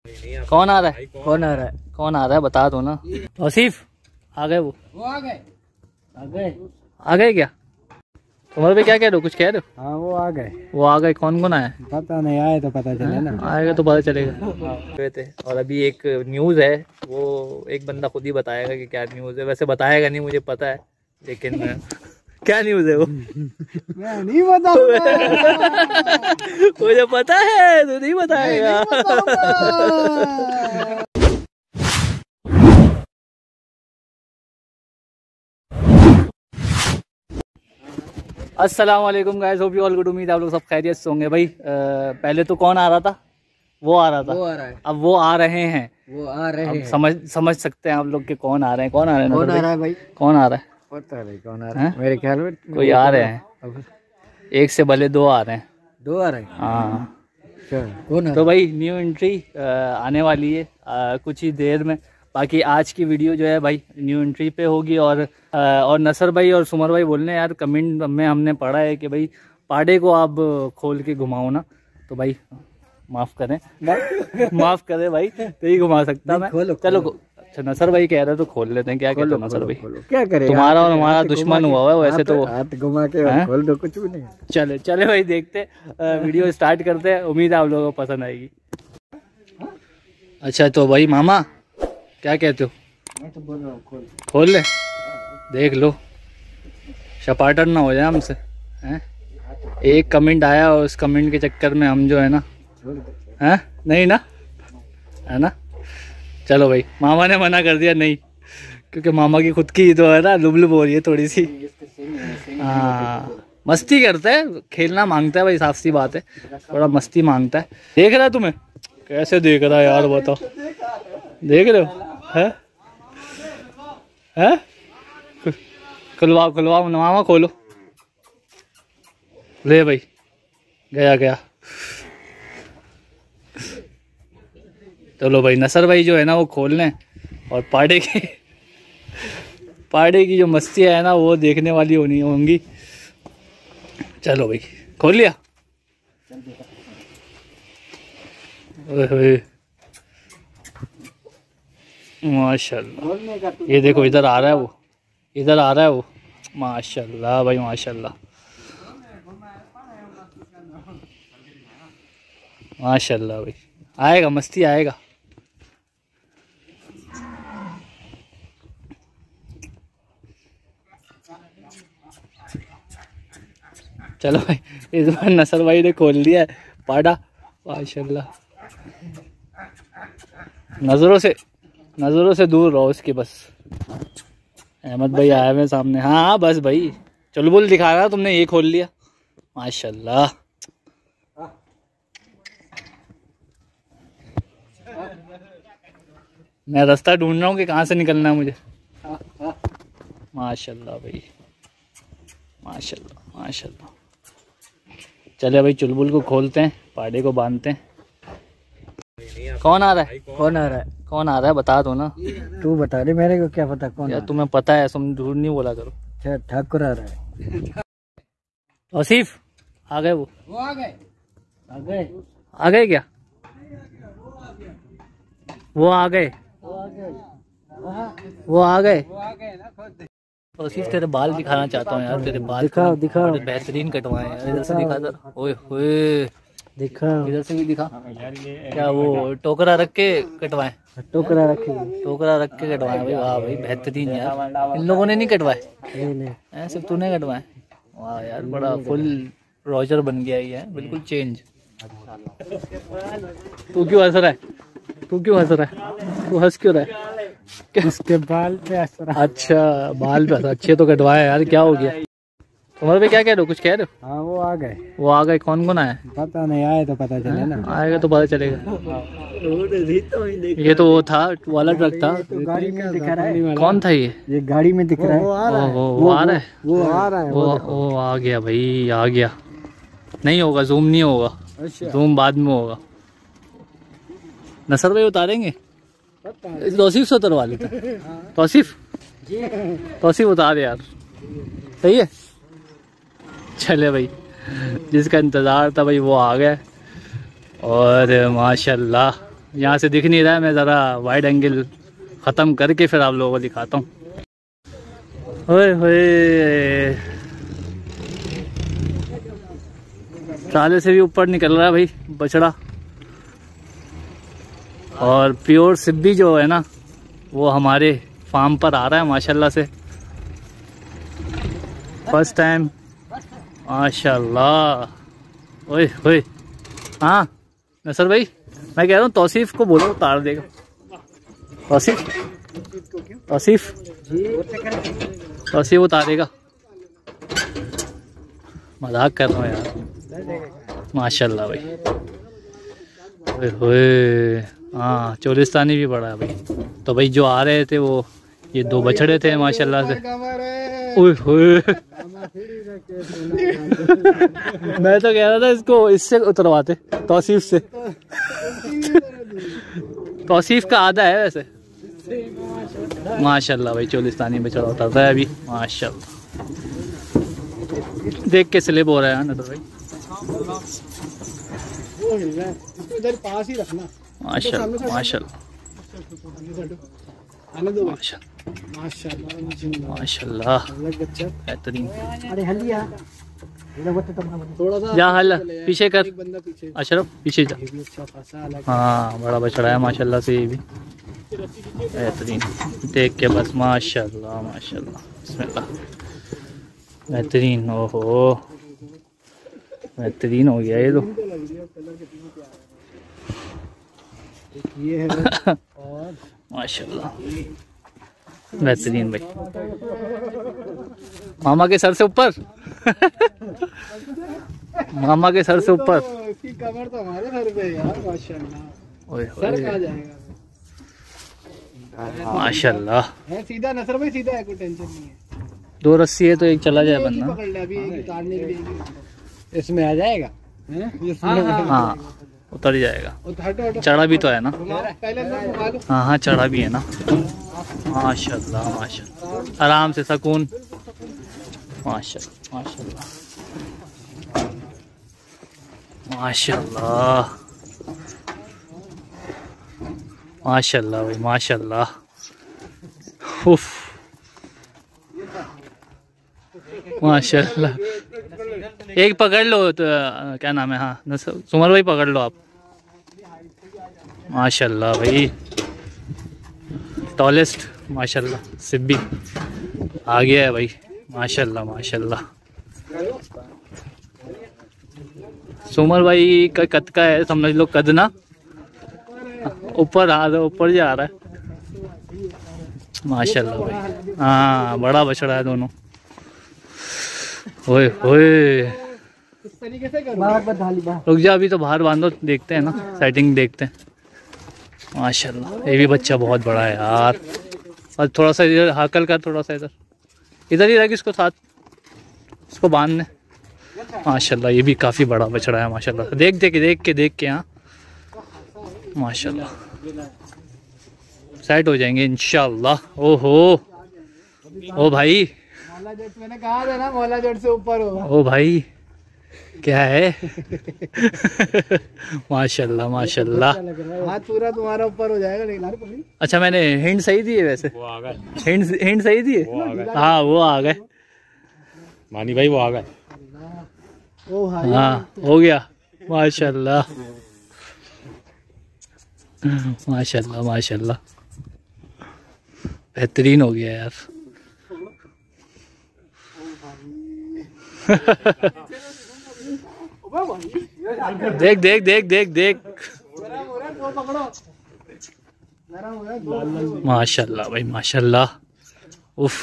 कौन आ रहा है? कौन आ रहा है? कौन आ रहा है बता दो ना। तौसीफ आ गए? वो आ गए। आ गए क्या? तुम्हारे पे क्या कह रहे हो? कुछ कह रहे हो? हाँ वो आ गए। वो आ गए। कौन कौन आया? पता नहीं, आए तो पता चले ना। आएगा तो पता चलेगा। थे और अभी एक न्यूज़ है, वो एक बंदा खुद ही बताएगा कि क्या न्यूज़ है। वैसे बताएगा नहीं, मुझे पता है, लेकिन क्या न्यूज़ है वो मैं नहीं बताऊंगा। मुझे पता है, तू नहीं बताएगा। अस्सलाम वालेकुम guys, hope you all good. उम्मीद आप लोग सब खैरियत से होंगे। भाई पहले तो कौन आ रहा था? वो आ रहा था। वो आ रहा है। अब वो आ रहे हैं। वो आ रहे हैं। समझ सकते हैं आप लोग के कौन आ रहे हैं। कौन आ रहे हैं? कौन आ रहा है भाई? कौन आ रहा है? पता नहीं कौन आ रहा है। मेरे ख्याल में कोई आ रहे हैं। एक से भले दो आ रहे हैं। दो आ रहे हैं। हाँ कौन? तो भाई न्यू एंट्री आने वाली है कुछ ही देर में। बाकी आज की वीडियो जो है भाई न्यू एंट्री पे होगी। और नसर भाई और सुमर भाई बोलने यार, कमेंट में हमने पढ़ा है कि भाई पाड़े को आप खोल के घुमाओ ना। तो भाई माफ़ करें माफ़ करें भाई, तो ही घुमा सकता मैं। चलो अच्छा, नसर भाई कह रहे तो खोल लेते हैं। क्या कहते हो नसर भाई? क्या करें, तुम्हारा और हमारा दुश्मन हुआ है वैसे तो। हाथ घुमा के खोल दो, कुछ भी नहीं। चले भाई देखते वीडियो स्टार्ट करते हैं। उम्मीद है आप लोगों को पसंद आएगी। अच्छा तो भाई मामा क्या कहते हो? मैं तो बोल रहा हूँ खोल ले, देख लो, शपाटर ना हो जाए हमसे। हैं एक कमेंट आया और उस कमेंट के चक्कर में हम जो है ना, हैं नहीं ना, है ना। चलो भाई, मामा ने मना कर दिया नहीं, क्योंकि मामा की खुद की तो है ना लुबलुब हो रही है थोड़ी सी। हाँ मस्ती करता है, खेलना मांगता है भाई, साफ सी बात है, थोड़ा मस्ती मांगता है। देख रहा है तुम्हें? कैसे देख रहा है यार बताओ? देख रहे हो? है खुलवाओ मामा, खोलो। ले भाई, गया। चलो भाई, नसर भाई जो है ना वो खोल लें, और पाड़े की जो मस्ती है ना वो देखने वाली होंगी। चलो भाई, खोल लिया। माशाल्लाह, ये देखो इधर आ रहा है वो, माशाल्लाह भाई माशाल्लाह माशाल्लाह भाई। आएगा, मस्ती आएगा। चलो भाई, इस बार नसर भाई ने खोल दिया है पाड़ा, माशाल्लाह। नज़रों से दूर रहो उसके बस। अहमद भाई आए हुए सामने। हाँ बस भाई, चुलबुल दिखा रहा तुमने, ये खोल लिया, माशाल्लाह। मैं रास्ता ढूंढ रहा हूँ कि कहाँ से निकलना है मुझे। माशाल्लाह भाई, माशाल्लाह। चले भाई, चुलबुल को खोलते हैं, पाड़े को बांधते हैं। कौन आ रहा है? कौन आ रहा है? कौन आ रहा है बता दो ना। तू बता दे, मेरे को क्या पता कौन। यार तुम्हें पता है, तुम झूठ नहीं बोला करो। ठाकुर आ रहा है। तौसीफ आ गए? वो आ गए। आ गए क्या? वो आ गए ना। तौसीफ तेरे बाल दिखाना चाहता हूँ यार, तेरे बाल दिखा बेहतरीन कटवाए यार। इधर से दिखा, इधर ओए होए दिखा, इधर से भी दिखा। क्या वो टोकरा रख के कटवाए? टोकरा रख के कटवाए भाई। वाह भाई बेहतरीन यार। इन लोगों ने नहीं कटवाए? नहीं, सिर्फ तूने कटवाए। वाह यार, बड़ा फुल रॉजर बन गया ये, बिल्कुल चेंज। तू क्यों हंस रहा है? तू हंस क्यों रहा है? उसके बाल पे असर। अच्छा बाल पे, अच्छे तो कटवाए यार, क्या हो गया? तुम्हारे पे क्या कह रहे हो? कुछ कह रहे हो? हाँ वो आ गए। कौन आया? पता नहीं, आए तो पता चले ना। आएगा तो पता चलेगा। ये तो वो था वाला ट्रक था। गाड़ी में दिखा रहा है। कौन था ये गाड़ी में दिख रहा है। वो आ रहा है। वो आ गया भाई, आ गया। नहीं होगा, जूम नहीं होगा। अच्छा। जूम बाद में होगा। नसर भाई उतारेंगे? तौसीफ से उतरवा लेते। तौसीफ उतार यार, सही है। चले भाई, जिसका इंतज़ार था भाई वो आ गया, और माशाल्लाह यहाँ से दिख नहीं रहा है, मैं ज़रा वाइड एंगल ख़त्म करके फिर आप लोगों को दिखाता हूँ। ओए होए, ताले से भी ऊपर निकल रहा है भाई बछड़ा। और प्योर सिब्बी जो है ना वो हमारे फार्म पर आ रहा है माशाल्लाह से, फर्स्ट टाइम माशाल्लाह। ओए होए, हाँ नसर भाई मैं कह रहा हूँ तौसीफ को बोलो उतार देगा। तौसीफ तौसीफ तौसीफ उतारेगा। मजाक कर रहा हूँ यार। माशाल्लाह भाई। ओए होए, हाँ चोलिस्तानी भी बड़ा है भाई। तो भाई जो आ रहे थे वो ये 2 बछड़े थे माशाल्लाह से। ओए होए मैं तो कह रहा था इसको इससे उतरवाते, तौसीफ से। तौसीफ का आधा है वैसे। माशाल्लाह भाई चोलिस्तानी बछड़ा उतरता है अभी माशाल्लाह। देख के स्लिप हो रहा है ना तो भाई। इधर पास ही रखना। माशाल्लाह माशाल्लाह माशाल्लाह बेहतरीन। थोड़ा सा जा हल पीछे कर बंदा पीछे। अशरफ, पीछे जा। हाँ बड़ा बछड़ा है माशाल्लाह से, ये भी बेहतरीन। देख के बस माशाल्लाह माशाल्लाह बिस्मिल्लाह बेहतरीन। ओहो बेहतरीन हो गया ये तो। ये है और माशाल्लाह बेहतरीन भाई। मामा के सर से ऊपर मामा के सर से ऊपर। इसकी कमर तो हमारे सर पे है यार माशाल्लाह। ओए सर कहाँ होए जाएगा? माशाल्लाह। है सीधा नसर भाई, सीधा है, कोई टेंशन नहीं है। 2 रस्सी है तो एक चला जाए एक ही बंदा। पकड़ ले अभी, एक ही उतारने के लिए इसमें आ जाएगा। हाँ उतर जाएगा। हटो चढ़ा भी तो है ना। पहले अंदर घुमा लो। हाँ हाँ चढ़ा भी है ना। माशाल्लाह माशाल्लाह आराम से सुकून। माशाल्लाह माशाल्लाह माशाल्लाह माशाल्लाह भाई माशाल्लाह। उफ माशाल्लाह। एक पकड़ लो तो क्या नाम है, हाँ सुमर भाई पकड़ लो आप। माशाल्लाह भाई टॉलेस्ट माशाल्लाह सिब्बी आ गया है भाई माशाल्लाह माशाल्लाह। सुमर भाई का कद का है समझ लो, कद ना ऊपर आ रहा, ऊपर जा रहा है माशाल्लाह भाई। हाँ बड़ा बछड़ा है दोनों। ओए ओए इस तरीके से करो। रुक जा अभी तो बाहर बांधो, देखते हैं ना सेटिंग देखते हैं। माशाल्लाह ये भी बच्चा बहुत बड़ा है यार। और थोड़ा सा इधर हाकल कर, थोड़ा सा इधर इधर ही रख इसको साथ, इसको बांधने। माशाल्लाह ये भी काफ़ी बड़ा बछड़ा है माशाल्लाह। देख के हाँ माशाल्लाह सेट हो जाएंगे इंशाल्लाह। ओहो ओ भाई, मैंने कहा था ना मौला जड़ से ऊपर हो। ओ भाई क्या है माशाल्लाह माशाल्लाह। हाथ पूरा तुम्हारा ऊपर हो जाएगा लेकिन। अच्छा मैंने हिंट सही दी है वैसे? वो आ गए। हिंट सही दी है? हाँ वो आ गए मानी भाई, वो आ गए। ओ भाई हाँ हो गया माशाल्लाह माशाल्लाह माशाल्लाह बेहतरीन हो गया यार। देख देख देख देख देख माशाल्लाह भाई माशाल्लाह। उफ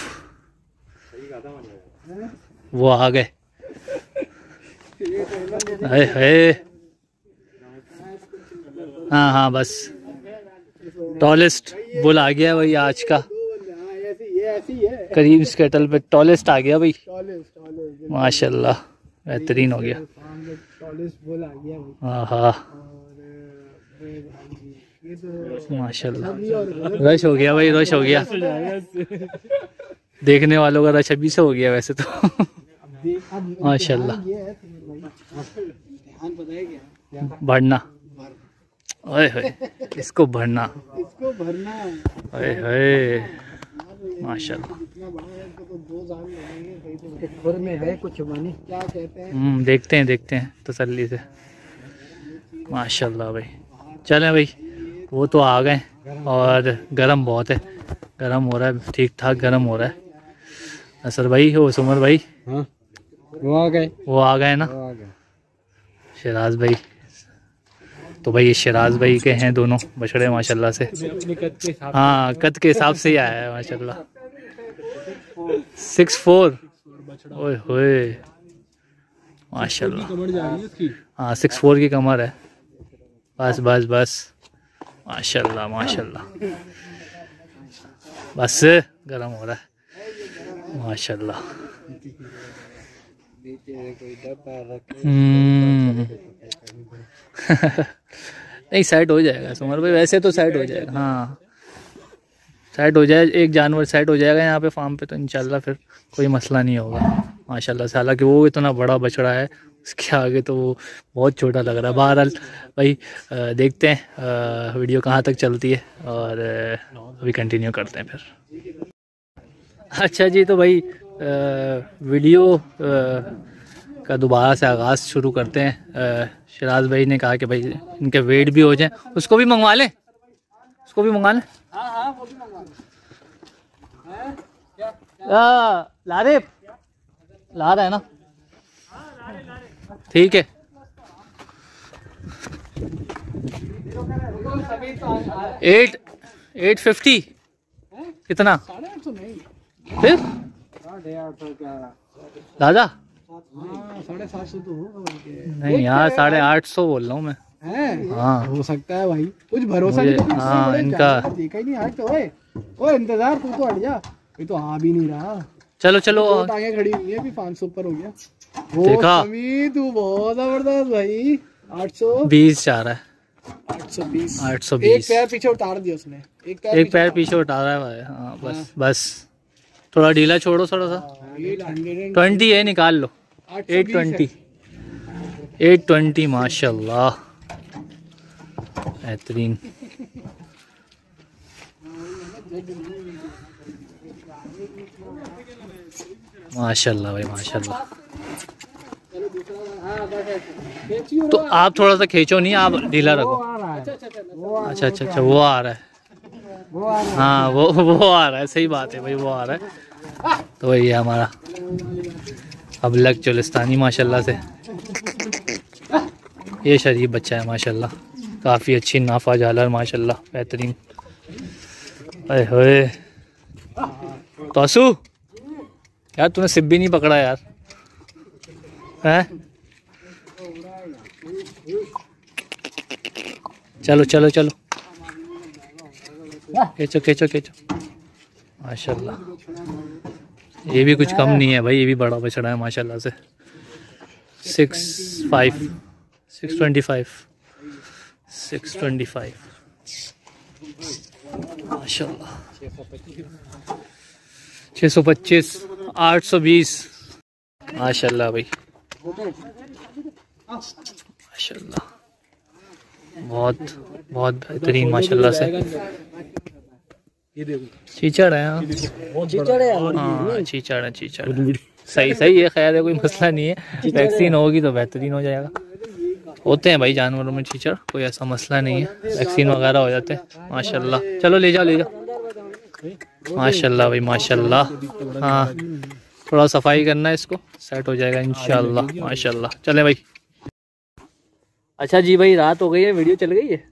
वो आ गए। है हाँ हाँ बस टॉलेस्ट बुल आ गया भाई आज का। करीब स्केटल पे टॉलेस्ट आ गया भाई माशाल्लाह बेहतरीन हो गया। हाँ हाँ माशाल्लाह रश हो गया भाई, रश हो गया। देखने वालों का रश अभी से हो गया वैसे तो माशाल्लाह। बढ़ना ओए होए, इसको भरना, इसको भरना। ओए होए, माशाल्लाह। इतना बड़ा है इसको तो 2 साल लगेंगे। कहीं तो घर में है कुछ मानी, क्या कहते हैं। देखते हैं तसल्ली से। माशाल्लाह भाई। चलें भाई, वो तो आ गए और गरम बहुत है, गरम हो रहा है, ठीक ठाक गरम हो रहा है। असर भाई हो, सुमर भाई, हाँ वो आ गए ना, शराज भाई। तो भाई ये शराज भाई के हैं दोनों बछड़े माशाल्लाह से। हाँ, कद के हिसाब से ही आया है माशाल्लाह। 6'4", ओए होए माशाल्लाह। हाँ 6'4" की कमर है। बस बस बस, माशाल्लाह माशाल्लाह। बस गरम हो रहा है माशाल्लाह। नहीं सेट हो जाएगा सुमर भाई, वैसे तो सेट हो जाएगा। हाँ सेट हो जाए, एक जानवर सेट हो जाएगा यहाँ पे फार्म पे तो इंशाल्लाह फिर कोई मसला नहीं होगा माशाल्लाह से। हालांकि वो इतना बड़ा बछड़ा है, उसके आगे तो वो बहुत छोटा लग रहा है। बहरहाल भाई देखते हैं वीडियो कहाँ तक चलती है और अभी कंटिन्यू करते हैं फिर। अच्छा जी, तो भाई वीडियो का दोबारा से आगाज़ शुरू करते हैं। शराज भाई ने कहा कि भाई इनके वेट भी हो जाए, उसको भी मंगवा लें, उसको भी मंगवा लें। लारिफ ला रहा है ना, ठीक है। 850 कितना 850 नहीं, फिर 850 दादा? 750 तो होगा नहीं यार, 850 बोल रहा हूँ मैं। हाँ हो सकता है भाई, कुछ भरोसा नहीं। हाँ इनका देखा ही नहीं आज तो। ओए इंतजार, तू तो हट जा, ये तो आ भी नहीं रहा। चलो चलो, टांगे खड़ी हुई है, अभी 500 ऊपर हो गया। देखा तू बहुत जबरदस्त भाई। 820 जा रहा है, 820 820। एक पैर पीछे उतार दिया उसने, एक पैर पीछे उतार रहा है भाई। हाँ बस बस, थोड़ा ढीला छोड़ो थोड़ा सा। 20 है, निकाल लो। 820 माशाल्लाह, बेहतरीन। माशाल्लाह भाई माशाल्लाह। तो आप थोड़ा सा खींचो, नहीं आप ढीला रखो। अच्छा अच्छा अच्छा, वो आ रहा है। हाँ वो आ रहा है, सही बात है भाई, वो आ रहा है। तो वही है हमारा अबलग चोलिस्तानी माशाल्लाह से। ये शरीफ बच्चा है माशाल्लाह, काफ़ी अच्छी नाफा झालर माशाल्लाह, बेहतरीन। अरे होए तोसू यार, तूने सिप भी नहीं पकड़ा यार, हैं? चलो चलो चलो, खींचो खींचो खींचो माशाल्लाह। ये भी कुछ कम नहीं है भाई, ये भी बड़ा बछड़ा है माशाल्लाह से। 625 माशाल्लाह। 625 820 माशाल्लाह भाई माशाल्लाह, बहुत बहुत बेहतरीन माशाल्लाह से। चीचड़ है, हाँ चीचड़ है, सही सही है, खैर है, कोई मसला नहीं है। वैक्सीन होगी तो बेहतरीन हो जाएगा। होते हैं भाई जानवरों में चीचड़, कोई ऐसा मसला नहीं है, वैक्सीन वगैरह हो जाते हैं माशाल्लाह। चलो ले जाओ माशाल्लाह भाई माशाल्लाह। हाँ थोड़ा सफाई करना है, इसको सेट हो जाएगा इंशाल्लाह माशाल्लाह। चले भाई। अच्छा जी भाई, रात हो गई है, वीडियो चल गई है।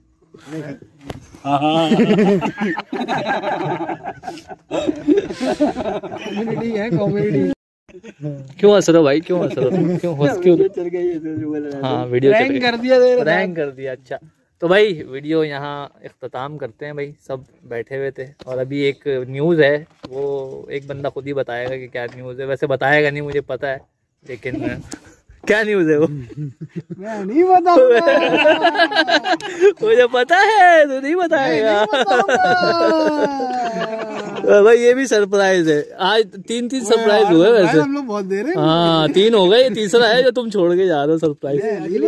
कॉमेडी है, कॉमेडी। क्यों हंस रहे हो भाई, क्यों हंस रहे हो, क्यों चल गई? हाँ वीडियो प्रैंक कर दिया। अच्छा तो भाई वीडियो यहाँ इख्तिताम करते हैं भाई, सब बैठे हुए थे। और अभी एक न्यूज़ है, वो एक बंदा खुद ही बताएगा कि क्या न्यूज़ है। वैसे बताएगा नहीं, मुझे पता है, लेकिन क्या न्यूज़ है वो मैं नहीं बताऊंगा। मुझे पता है, तो नहीं बताएगा। भाई ये भी सरप्राइज है। आज 3 सरप्राइज हुए वैसे। हम लोग बहुत दे रहे हैं। हाँ 3 हो गए, तीसरा है जो तुम छोड़ के जा रहे हो सरप्राइज।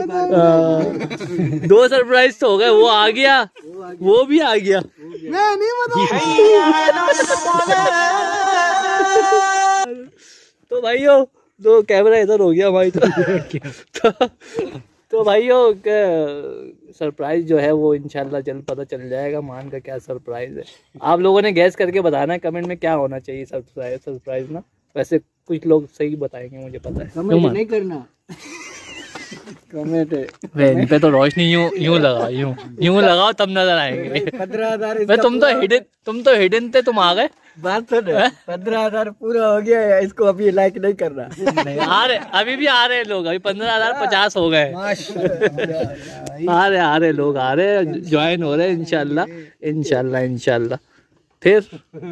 2 सरप्राइज तो हो गए, वो आ गया, वो भी आ गया। मैं नहीं तो भाइयों दो कैमरा इधर हो गया भाई। तो भाइयों सरप्राइज जो है वो इंशाल्लाह जल्द पता चल जाएगा। मान का क्या सरप्राइज है, आप लोगों ने गैस करके बताना है कमेंट में क्या होना चाहिए सरप्राइज ना। वैसे कुछ लोग सही बताएंगे, मुझे पता है। कमेंट नहीं करना, कमेंट इन पे तो रोशनी यूं लगाओ, यूं लगाओ तब नजर आएंगे। 15,000 तुम तो हिडन थे, तुम आ गए। बात सुन, 15,000 पूरा हो गया है, इसको अभी लाइक नहीं करना। नहीं आ रहे, अभी भी आ रहे लोग, अभी 15,050 हो गए। आ रहे लोग, आ रहे, ज्वाइन हो रहे इंशाल्लाह। फिर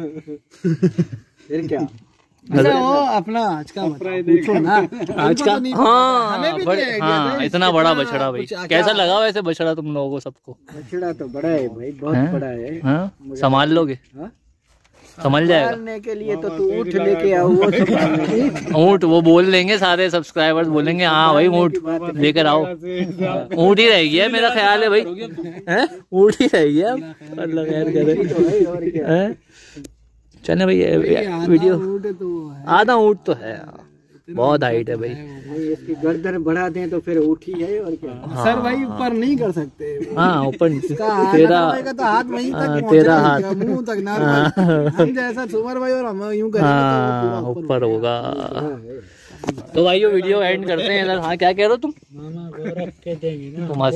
क्या वो अपना आज का पूछो ना, आज का। हाँ इतना बड़ा बछड़ा भाई, कैसा लगा वैसे बछड़ा तुम लोगों को सबको? बछड़ा तो बड़ा है भाई, बहुत बड़ा है। हाँ? संभाल लोगे? संभल जाएगा। संभालने के लिए तो तू ऊँट लेके आओ, वो ऊँट वो बोल देंगे, सारे सब्सक्राइबर्स बोलेंगे हाँ भाई ऊँट लेकर आओ। ऊँट ही रह गया मेरा ख्याल है भाई, ऊँट ही रह गया। अल्लाह खैर करे। चले भाई वीडियो, आधा ऊँट तो है, बहुत हाइट है भाई। इसकी गर्दन बढ़ा दें तो फिर उठी है और क्या। हाँ। सर भाई ऊपर नहीं कर सकते। हाँ ऊपर तेरा तो हाथ वहीं तक, तेरा हाथ मुंह तक ना, हम जैसा सुमर भाई और हम यूं करेंगे तो ऊपर होगा। तो भाई वीडियो एंड करते हैं इधर। हाँ क्या कह रहे हो तुम? मामा को रख के देंगे ना, तुम्हारे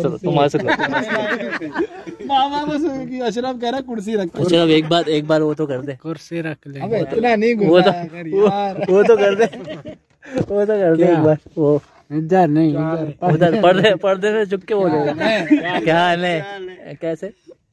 मामा बस अशरफ कह रहा कुर्सी रख। अशरफ एक बार वो तो कर दे, कुर्सी रख ले। अबे इतना नहीं वो तो कर दे, एक बार वो इधर नहीं, उधर पर्दे से चुप के बोलेगा। क्या हाल है, कैसे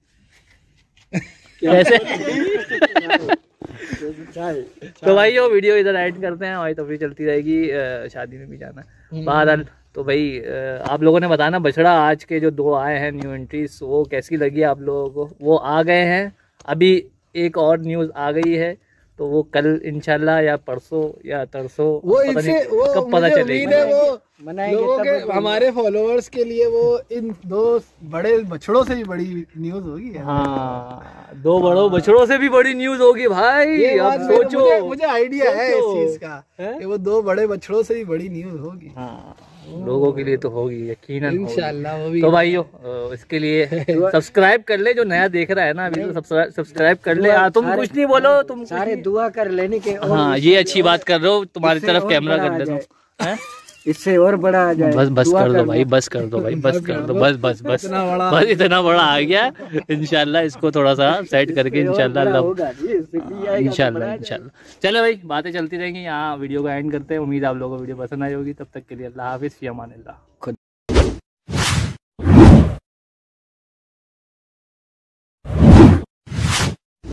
तो भाई वो वीडियो इधर एड करते हैं, भाई तफरी चलती रहेगी, शादी में भी जाना है बहरहाल। तो भाई आप लोगों ने बताना बछड़ा आज के जो 2 आए हैं न्यू एंट्रीज, वो कैसी लगी आप लोगों को? वो आ गए हैं, अभी एक और न्यूज़ आ गई है, तो वो कल इंशाल्लाह या परसों या तरसों वो इनसे वो कब पता चलेगा। वो लोगों के, हमारे फॉलोअर्स के लिए वो इन 2 बड़े बछड़ों से भी बड़ी न्यूज होगी। हाँ 2 बड़ों बछड़ों से भी बड़ी न्यूज होगी भाई। अब सोचो, मुझे आइडिया है इस चीज का कि वो 2 बड़े बछड़ों से भी बड़ी न्यूज होगी। हाँ लोगों के लिए तो होगी, यकीनन इंशाल्लाह वो भी। तो भाइयों इसके लिए सब्सक्राइब कर ले, जो नया देख रहा है ना अभी तो सब्सक्राइब कर ले। तुम कुछ नहीं बोलो, तुम सारे दुआ कर लेने के। हाँ ये अच्छी बात कर रहे हो, तुम्हारी तरफ कैमरा कर ले तुम, इससे और बड़ा आ जाए। बस कर दो भाई, बस कर दो भाई, बस कर दो, बस इतना बड़ा आ गया। इंशाल्लाह इसको थोड़ा सा सेट करके इंशाल्लाह चलो भाई बातें चलती रहेंगी। यहाँ वीडियो को एंड करते हैं। उम्मीद आप लोगों को वीडियो पसंद आई होगी। तब तक के लिए अल्लाह हाफिज़, फ़ी अमान अल्लाह।